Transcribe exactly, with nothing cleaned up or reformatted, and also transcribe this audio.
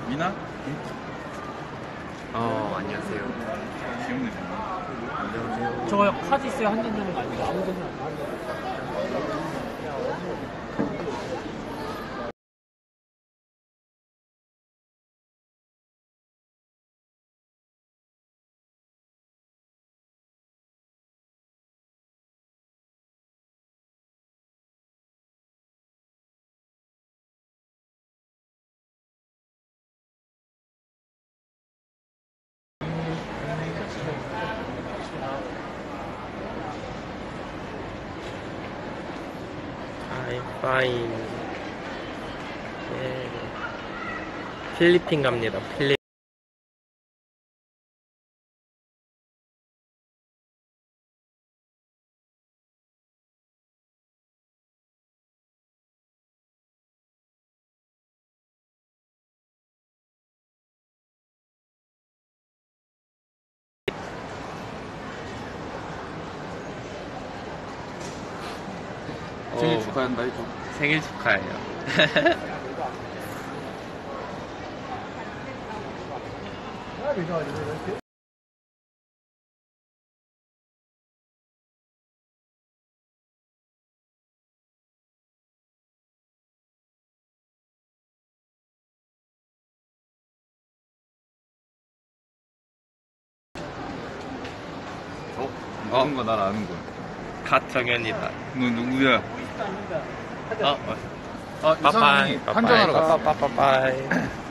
미나? 어, 안녕하세요. 귀엽네. 안녕하세요. 저 카드 있어요? 한 잔 되는 거 아니고 아무 데나 안 I'm fine. 예. 필리핀 갑니다. 필리핀. 생일 어, 축하한다 해줘. 생일 축하해요. 어? 누군가 날 아는 거야. 갓정현이다. 너 누구야? 어, 어, 어, 빠빠이, 이상형이 한잔하러 갔어. 빠빠이, 빠빠이.